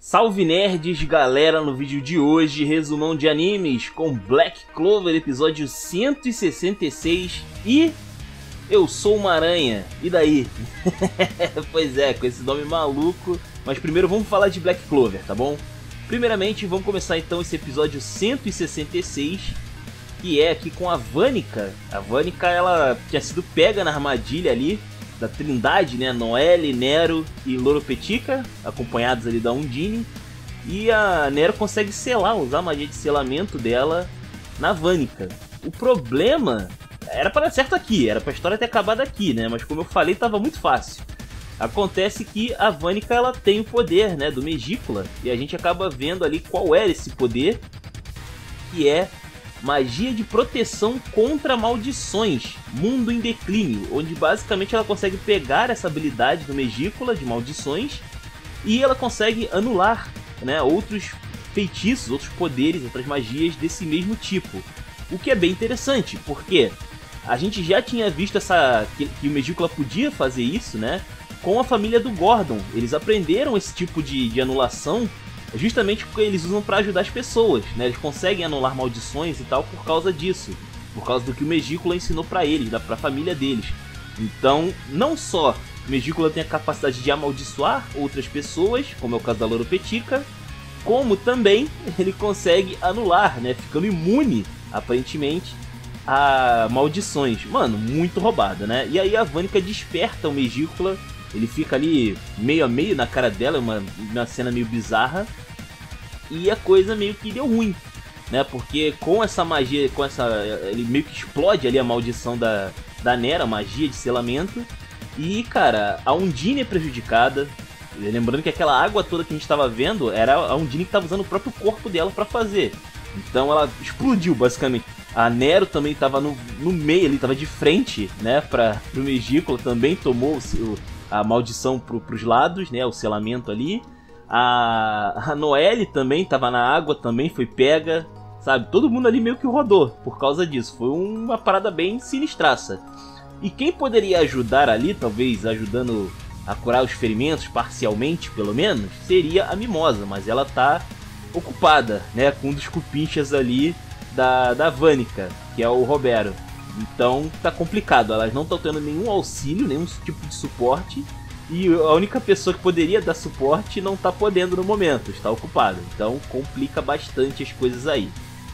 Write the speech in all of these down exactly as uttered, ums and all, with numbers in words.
Salve nerds, galera, no vídeo de hoje, resumão de animes com Black Clover, episódio cento e sessenta e seis, e eu sou uma aranha, e daí? Pois é, com esse nome maluco, mas primeiro vamos falar de Black Clover, tá bom? Primeiramente, vamos começar então esse episódio cento e sessenta e seis, que é aqui com a Vanica. A Vanica, ela tinha sido pega na armadilha ali da Trindade, né? Noelle, Nero e Loropetica, acompanhados ali da Undine. E a Nero consegue selar, usar a magia de selamento dela na Vanica. O problema era para dar certo aqui, era para a história ter acabado aqui, né? Mas como eu falei, estava muito fácil. Acontece que a Vanica, ela tem o poder, né, do Megícula, e a gente acaba vendo ali qual era esse poder, que é magia de proteção contra maldições, mundo em declínio, onde basicamente ela consegue pegar essa habilidade do Megícula de maldições e ela consegue anular, né, outros feitiços, outros poderes, outras magias desse mesmo tipo. O que é bem interessante, porque a gente já tinha visto essa, que, que o Megícula podia fazer isso, né, com a família do Gordon. Eles aprenderam esse tipo de, de anulação justamente porque eles usam para ajudar as pessoas, né? Eles conseguem anular maldições e tal por causa disso, por causa do que o Megícula ensinou para eles, para a família deles. Então, não só o Megícula tem a capacidade de amaldiçoar outras pessoas, como é o caso da Loropetica, como também ele consegue anular, né? Ficando imune, aparentemente, a maldições. Mano, muito roubada, né? E aí a Vanica desperta o Megícula, ele fica ali meio a meio na cara dela, uma, uma cena meio bizarra. E a coisa meio que deu ruim, né? Porque com essa magia, com essa, ele meio que explode ali a maldição da, da Nero, a magia de selamento. E, cara, a Undine é prejudicada. Lembrando que aquela água toda que a gente estava vendo era a Undine que estava usando o próprio corpo dela para fazer. Então ela explodiu, basicamente. A Nero também estava no, no meio ali, estava de frente, né, para o Megícula, também tomou o, a maldição para os lados, né, o selamento ali. A, a Noelle também estava na água, também foi pega, sabe? Todo mundo ali meio que rodou por causa disso. Foi uma parada bem sinistraça. E quem poderia ajudar ali, talvez ajudando a curar os ferimentos, parcialmente pelo menos, seria a Mimosa. Mas ela tá ocupada, né, com um dos cupinchas ali da, da Vanica, que é o Robero. Então tá complicado, elas não estão tendo nenhum auxílio, nenhum tipo de suporte. E a única pessoa que poderia dar suporte não está podendo no momento, está ocupada. Então complica bastante as coisas aí.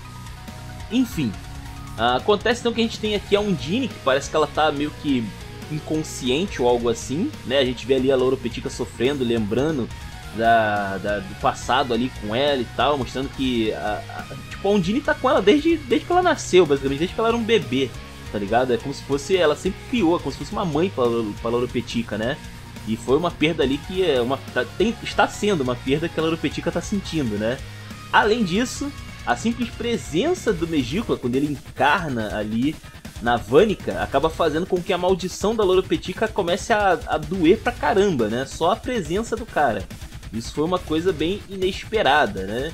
Enfim, acontece então que a gente tem aqui a Undine, que parece que ela está meio que inconsciente ou algo assim, né? A gente vê ali a Loropetica sofrendo, lembrando da, da, do passado ali com ela e tal, mostrando que a, a, tipo, a Undine tá com ela desde, desde que ela nasceu, basicamente, desde que ela era um bebê, tá ligado? É como se fosse, ela sempre criou, como se fosse uma mãe para a Loropetica, né? E foi uma perda ali que é uma, tá, tem, está sendo uma perda que a Loropetica está sentindo, né? Além disso, a simples presença do Megícula, quando ele encarna ali na Vanica, acaba fazendo com que a maldição da Loropetica comece a, a doer pra caramba, né? Só a presença do cara. Isso foi uma coisa bem inesperada, né?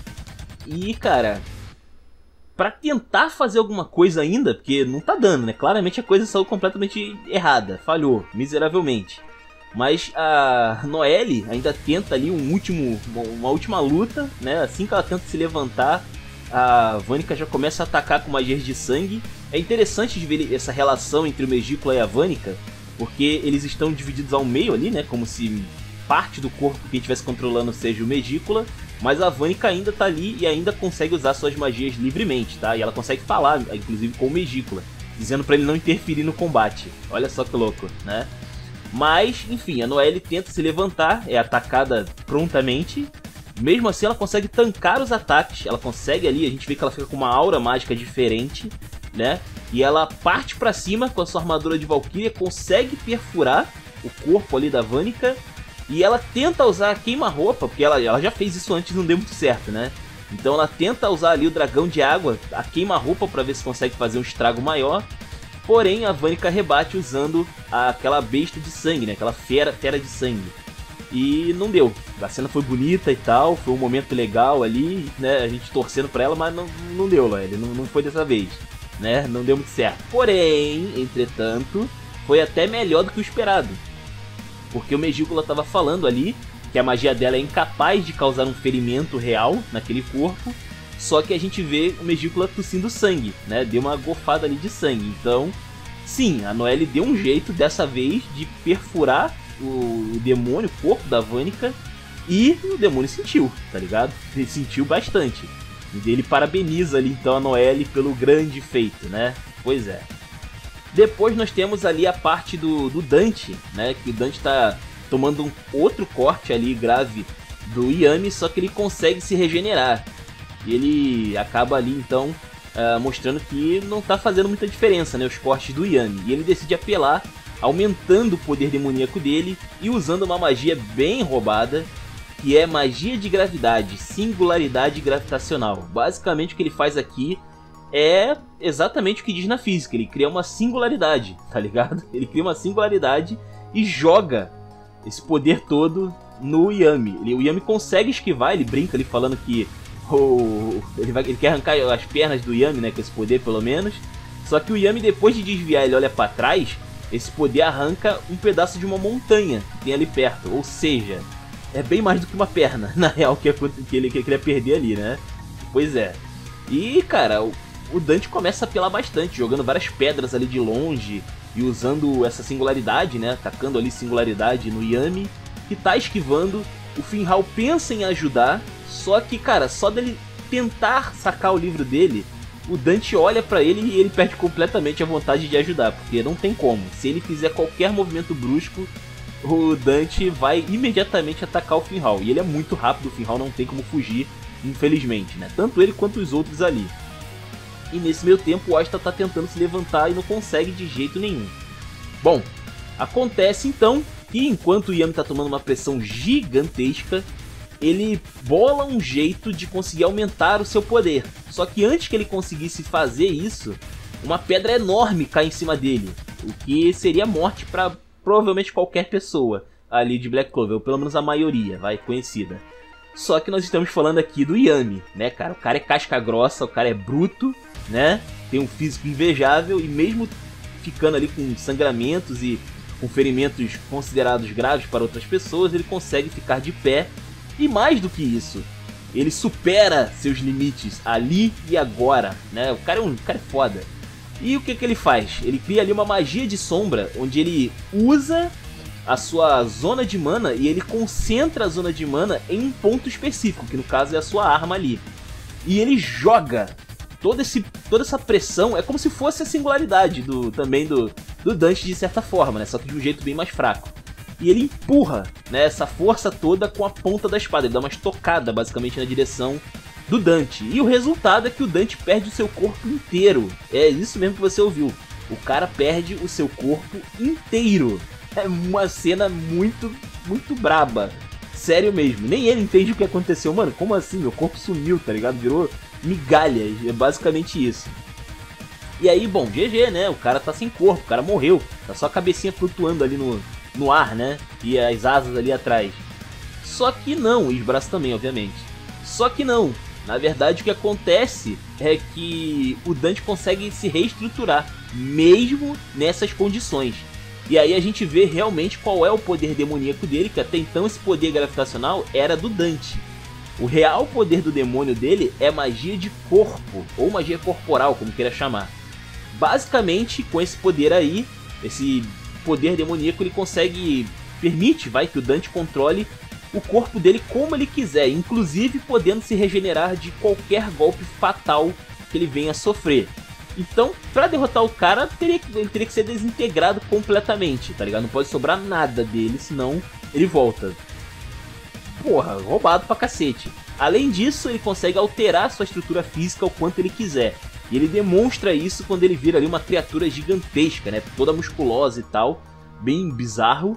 E, cara, pra tentar fazer alguma coisa ainda, porque não tá dando, né? Claramente a coisa saiu completamente errada, falhou miseravelmente. Mas a Noelle ainda tenta ali um último, uma última luta, né? Assim que ela tenta se levantar, a Vanica já começa a atacar com magias de sangue. É interessante de ver essa relação entre o Megícula e a Vanica, porque eles estão divididos ao meio ali, né? Como se parte do corpo que estivesse controlando seja o Megícula, mas a Vanica ainda tá ali e ainda consegue usar suas magias livremente, tá? E ela consegue falar, inclusive, com o Megícula, dizendo pra ele não interferir no combate. Olha só que louco, né? Mas, enfim, a Noelle tenta se levantar, é atacada prontamente. Mesmo assim, ela consegue tancar os ataques. Ela consegue ali, a gente vê que ela fica com uma aura mágica diferente, né? E ela parte pra cima com a sua armadura de Valkyria, consegue perfurar o corpo ali da Vanica. E ela tenta usar a queima-roupa, porque ela, ela já fez isso antes e não deu muito certo, né? Então ela tenta usar ali o dragão de água, a queima-roupa, pra ver se consegue fazer um estrago maior. Porém, a Vanica rebate usando aquela besta de sangue, né? Aquela fera, fera de sangue. E não deu. A cena foi bonita e tal, foi um momento legal ali, né? A gente torcendo pra ela, mas não, não deu, velho. Não, não foi dessa vez, né? Não deu muito certo. Porém, entretanto, foi até melhor do que o esperado. Porque o Megícula tava falando ali que a magia dela é incapaz de causar um ferimento real naquele corpo, só que a gente vê o Megícula tossindo sangue, né? Deu uma gofada ali de sangue. Então, sim, a Noelle deu um jeito dessa vez de perfurar o, o demônio, o corpo da Vanica, e o demônio sentiu, tá ligado? Ele sentiu bastante. E ele parabeniza ali então a Noelle pelo grande feito, né? Pois é. Depois nós temos ali a parte do, do Dante, né? Que o Dante tá tomando um outro corte ali grave do Yami, só que ele consegue se regenerar. E ele acaba ali então uh, mostrando que não tá fazendo muita diferença, né? Os cortes do Yami. E ele decide apelar, aumentando o poder demoníaco dele e usando uma magia bem roubada, que é magia de gravidade, singularidade gravitacional. Basicamente o que ele faz aqui é exatamente o que diz na física, ele cria uma singularidade, tá ligado? Ele cria uma singularidade e joga esse poder todo no Yami. Ele, o Yami consegue esquivar, ele brinca ali falando que oh, ele, vai, ele quer arrancar as pernas do Yami, né, com esse poder pelo menos. Só que o Yami, depois de desviar, ele olha pra trás, esse poder arranca um pedaço de uma montanha que tem ali perto, ou seja, é bem mais do que uma perna, na real, que, que ele queria perder ali, né? Pois é. E, cara, o, o Dante começa a apelar bastante, jogando várias pedras ali de longe e usando essa singularidade, né? Atacando ali singularidade no Yami, que tá esquivando. O Finral pensa em ajudar, só que, cara, só dele tentar sacar o livro dele, o Dante olha pra ele e ele perde completamente a vontade de ajudar, porque não tem como. Se ele fizer qualquer movimento brusco, o Dante vai imediatamente atacar o Finral. E ele é muito rápido, o Finral não tem como fugir, infelizmente, né? Tanto ele quanto os outros ali. E nesse meio tempo o Asta tá tentando se levantar e não consegue de jeito nenhum. Bom, acontece então que enquanto o Yami tá tomando uma pressão gigantesca, ele bola um jeito de conseguir aumentar o seu poder. Só que antes que ele conseguisse fazer isso, uma pedra enorme cai em cima dele, o que seria morte para provavelmente qualquer pessoa ali de Black Clover, ou pelo menos a maioria, vai, conhecida. Só que nós estamos falando aqui do Yami, né, cara? O cara é casca grossa, o cara é bruto, né? Tem um físico invejável e mesmo ficando ali com sangramentos e com ferimentos considerados graves para outras pessoas, ele consegue ficar de pé. E mais do que isso, ele supera seus limites ali e agora, né? O cara é um o cara é foda. E o que que ele faz? Ele cria ali uma magia de sombra, onde ele usa a sua zona de mana e ele concentra a zona de mana em um ponto específico, que no caso é a sua arma ali. E ele joga todo esse, toda essa pressão, é como se fosse a singularidade do, também do, do Dante de certa forma, né? Só que de um jeito bem mais fraco. E ele empurra, né, essa força toda com a ponta da espada, ele dá uma estocada basicamente na direção do Dante. E o resultado é que o Dante perde o seu corpo inteiro. É isso mesmo que você ouviu. O cara perde o seu corpo inteiro. É uma cena muito, muito braba. Sério mesmo. Nem ele entende o que aconteceu. Mano, como assim? Meu corpo sumiu, tá ligado? Virou migalhas. É basicamente isso. E aí, bom, G G, né? O cara tá sem corpo, o cara morreu. Tá só a cabecinha flutuando ali no, no ar, né? E as asas ali atrás. Só que não. E os braços também, obviamente. Só que não. Na verdade, o que acontece é que o Dante consegue se reestruturar, mesmo nessas condições. E aí a gente vê realmente qual é o poder demoníaco dele, que até então esse poder gravitacional era do Dante. O real poder do demônio dele é magia de corpo, ou magia corporal, como queira chamar. Basicamente, com esse poder aí, esse poder demoníaco, ele consegue, permite, vai, que o Dante controle o corpo dele como ele quiser, inclusive podendo se regenerar de qualquer golpe fatal que ele venha a sofrer. Então, pra derrotar o cara, teria que, ele teria que ser desintegrado completamente, tá ligado? Não pode sobrar nada dele, senão ele volta. Porra, roubado pra cacete. Além disso, ele consegue alterar sua estrutura física o quanto ele quiser. E ele demonstra isso quando ele vira ali uma criatura gigantesca, né? Toda musculosa e tal, bem bizarro.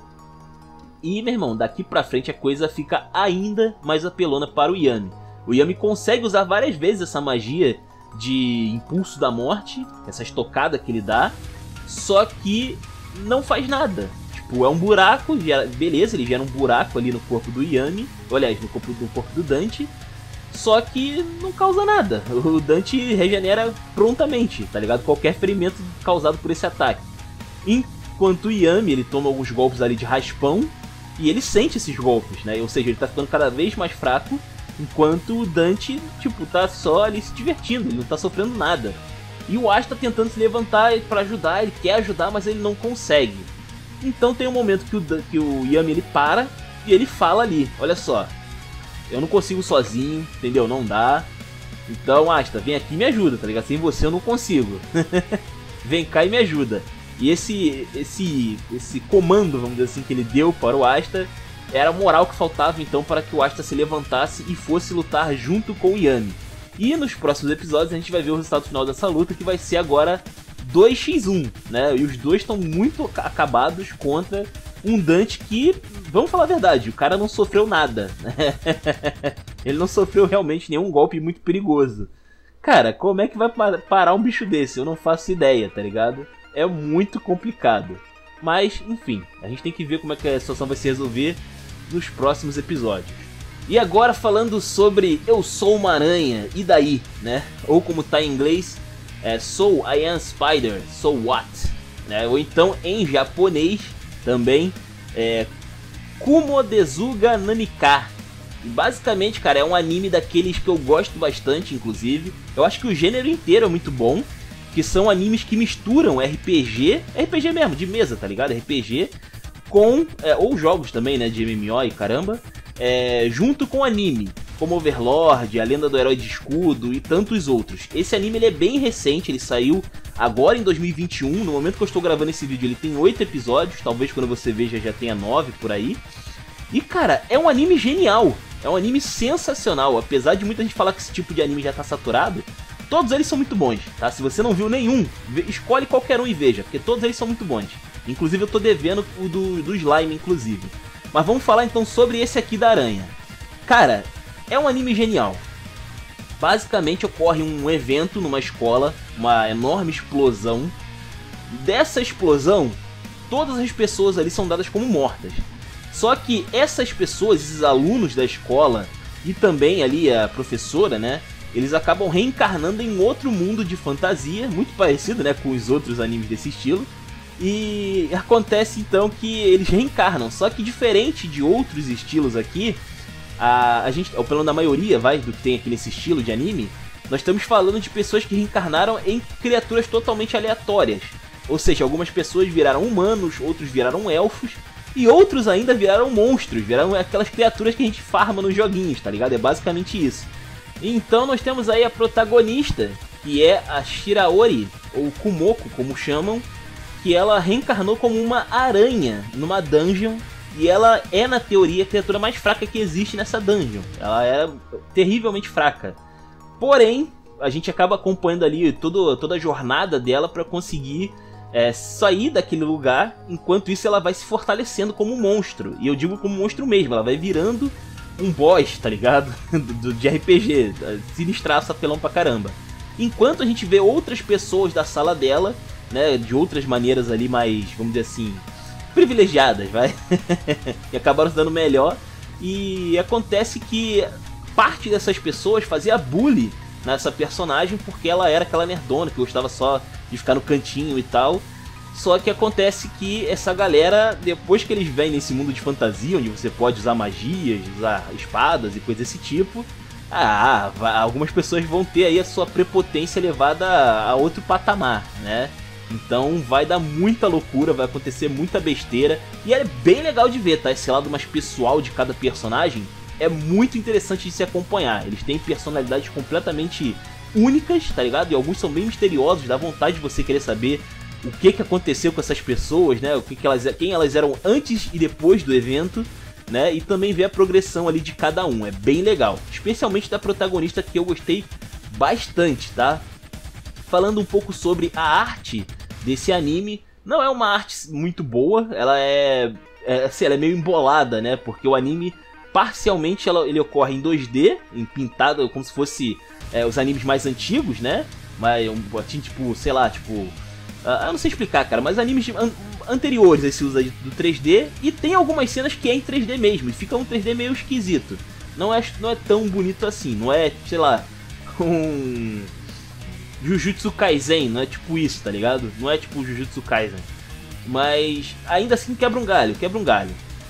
E, meu irmão, daqui pra frente a coisa fica ainda mais apelona para o Yami. O Yami consegue usar várias vezes essa magia de impulso da morte, essa estocada que ele dá, só que não faz nada. Tipo, é um buraco, gera, beleza, ele gera um buraco ali no corpo do Yami, aliás, no corpo, no corpo do Dante, só que não causa nada. O Dante regenera prontamente, tá ligado? Qualquer ferimento causado por esse ataque. Enquanto o Yami, ele toma alguns golpes ali de raspão, E ele sente esses golpes, né? Ou seja, ele tá ficando cada vez mais fraco, enquanto o Dante, tipo, tá só ali se divertindo, ele não tá sofrendo nada. E o Asta tá tentando se levantar pra ajudar, ele quer ajudar, mas ele não consegue. Então tem um momento que o, que o Yami ele para e ele fala ali, olha só, eu não consigo sozinho, entendeu? Não dá. Então, Asta, vem aqui e me ajuda, tá ligado? Sem você eu não consigo. Vem cá e me ajuda. E esse, esse, esse comando, vamos dizer assim, que ele deu para o Asta era a moral que faltava então para que o Asta se levantasse e fosse lutar junto com o Yami. E nos próximos episódios a gente vai ver o resultado final dessa luta, que vai ser agora dois contra um, né? E os dois estão muito acabados contra um Dante que, vamos falar a verdade, o cara não sofreu nada. Ele não sofreu realmente nenhum golpe muito perigoso. Cara, como é que vai parar um bicho desse? Eu não faço ideia, tá ligado? É muito complicado. Mas, enfim, a gente tem que ver como é que a situação vai se resolver nos próximos episódios. E agora falando sobre Eu Sou uma Aranha, e daí, né? Ou como tá em inglês, é So I Am Spider, So What? Né? Ou então em japonês também, é Kumodesuga Nanika. E basicamente, cara, é um anime daqueles que eu gosto bastante, inclusive. Eu acho que o gênero inteiro é muito bom, que são animes que misturam R P G, R P G mesmo, de mesa, tá ligado? R P G, com, é, ou jogos também, né, de M M O e caramba, é, junto com anime, como Overlord, A Lenda do Herói de Escudo e tantos outros. Esse anime ele é bem recente, ele saiu agora em dois mil e vinte e um, no momento que eu estou gravando esse vídeo ele tem oito episódios, talvez quando você veja já tenha nove por aí. E cara, é um anime genial, é um anime sensacional, apesar de muita gente falar que esse tipo de anime já tá saturado, todos eles são muito bons, tá? Se você não viu nenhum, escolhe qualquer um e veja, porque todos eles são muito bons. Inclusive eu tô devendo o do, do Slime, inclusive. Mas vamos falar então sobre esse aqui da aranha. Cara, é um anime genial. Basicamente ocorre um evento numa escola, uma enorme explosão. Dessa explosão, todas as pessoas ali são dadas como mortas. Só que essas pessoas, esses alunos da escola e também ali a professora, né? Eles acabam reencarnando em outro mundo de fantasia, muito parecido, né, com os outros animes desse estilo. E acontece então que eles reencarnam, só que diferente de outros estilos aqui, a, a gente, ou pelo menos da maioria, vai, do que tem aqui nesse estilo de anime, nós estamos falando de pessoas que reencarnaram em criaturas totalmente aleatórias. Ou seja, algumas pessoas viraram humanos, outros viraram elfos, e outros ainda viraram monstros, viraram aquelas criaturas que a gente farma nos joguinhos, tá ligado? É basicamente isso. Então nós temos aí a protagonista, que é a Shiraori, ou Kumoko, como chamam, que ela reencarnou como uma aranha numa dungeon, e ela é, na teoria, a criatura mais fraca que existe nessa dungeon. Ela é terrivelmente fraca. Porém, a gente acaba acompanhando ali todo, toda a jornada dela para conseguir é, sair daquele lugar, enquanto isso ela vai se fortalecendo como um monstro. E eu digo como monstro mesmo, ela vai virando um boss, tá ligado? do, de R P G, sinistraço, apelão pra caramba. Enquanto a gente vê outras pessoas da sala dela, né, de outras maneiras ali mais, vamos dizer assim, privilegiadas, vai, que acabaram se dando melhor. E acontece que parte dessas pessoas fazia bullying nessa personagem porque ela era aquela nerdona que gostava só de ficar no cantinho e tal. Só que acontece que essa galera, depois que eles vêm nesse mundo de fantasia, onde você pode usar magias, usar espadas e coisas desse tipo, ah, algumas pessoas vão ter aí a sua prepotência levada a outro patamar, né? Então vai dar muita loucura, vai acontecer muita besteira. E é bem legal de ver, tá? Esse lado mais pessoal de cada personagem é muito interessante de se acompanhar. Eles têm personalidades completamente únicas, tá ligado? E alguns são bem misteriosos, dá vontade de você querer saber o que, que aconteceu com essas pessoas, né? O que que elas, quem elas eram antes e depois do evento, né? E também ver a progressão ali de cada um, é bem legal. Especialmente da protagonista, que eu gostei bastante, tá? Falando um pouco sobre a arte desse anime, não é uma arte muito boa, ela é, é, assim, ela é meio embolada, né? Porque o anime, parcialmente, ela, ele ocorre em dois D, em pintado, como se fosse é, os animes mais antigos, né? Mas, um, assim, tipo, sei lá, tipo... Uh, eu não sei explicar, cara, mas animes an anteriores esse uso do três D, e tem algumas cenas que é em três D mesmo, e fica um três D meio esquisito. Não é, não é tão bonito assim, não é, sei lá, um... Jujutsu Kaisen, não é tipo isso, tá ligado? Não é tipo Jujutsu Kaisen. Mas ainda assim quebra um galho, quebra um galho.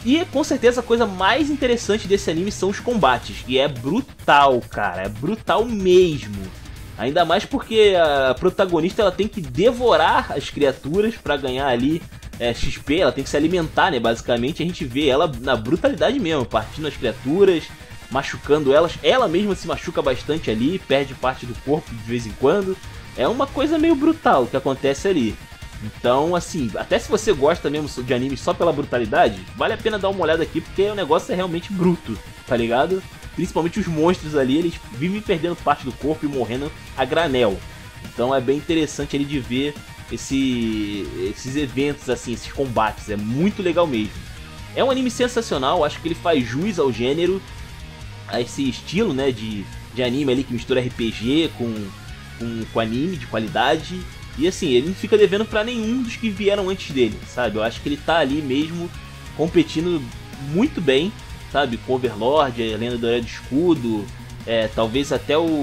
E com certeza a coisa mais interessante desse anime são os combates, e é brutal, cara, é brutal mesmo. Ainda mais porque a protagonista ela tem que devorar as criaturas pra ganhar ali é, X P, ela tem que se alimentar, né, basicamente. A gente vê ela na brutalidade mesmo, partindo as criaturas, machucando elas. Ela mesma se machuca bastante ali, perde parte do corpo de vez em quando. É uma coisa meio brutal que acontece ali. Então, assim, até se você gosta mesmo de anime só pela brutalidade, vale a pena dar uma olhada aqui, porque o negócio é realmente bruto, tá ligado? Principalmente os monstros ali, eles vivem perdendo parte do corpo e morrendo a granel. Então é bem interessante ali de ver esse, esses eventos, assim, esses combates, é muito legal mesmo. É um anime sensacional, acho que ele faz jus ao gênero, a esse estilo, né, de, de anime ali que mistura R P G com, com, com anime de qualidade. E assim, ele não fica devendo pra nenhum dos que vieram antes dele, sabe? Eu acho que ele tá ali mesmo competindo muito bem, sabe? Com Overlord, a Lenda do Herói do Escudo, é, talvez até o,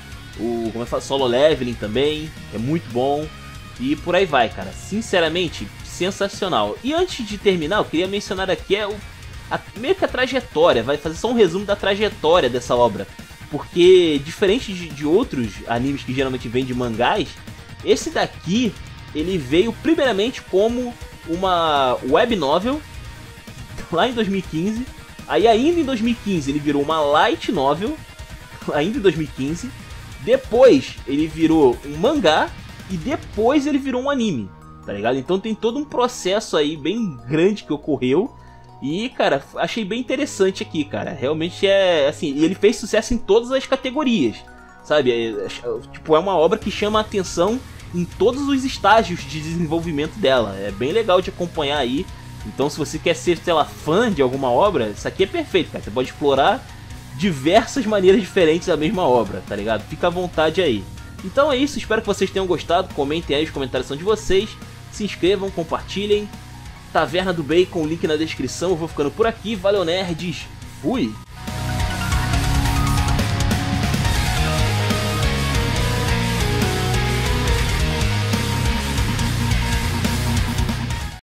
o como é que fala? Solo Leveling também, é muito bom. E por aí vai, cara. Sinceramente, sensacional. E antes de terminar, eu queria mencionar aqui é o, a, meio que a trajetória, vai fazer só um resumo da trajetória dessa obra. Porque, diferente de, de outros animes que geralmente vêm de mangás, esse daqui, ele veio primeiramente como uma web novel, lá em dois mil e quinze. Aí ainda em dois mil e quinze ele virou uma light novel, ainda em dois mil e quinze. Depois ele virou um mangá e depois ele virou um anime, tá ligado? Então tem todo um processo aí bem grande que ocorreu. E, cara, achei bem interessante aqui, cara. Realmente é, assim, e ele fez sucesso em todas as categorias, sabe? É, é, tipo, é uma obra que chama a atenção em todos os estágios de desenvolvimento dela. É bem legal de acompanhar aí. Então se você quer ser, sei lá, fã de alguma obra, isso aqui é perfeito, cara. Você pode explorar diversas maneiras diferentes da mesma obra, tá ligado? Fica à vontade aí. Então é isso, espero que vocês tenham gostado. Comentem aí, os comentários são de vocês. Se inscrevam, compartilhem. Taverna do Bacon, link na descrição. Eu vou ficando por aqui. Valeu, nerds. Fui!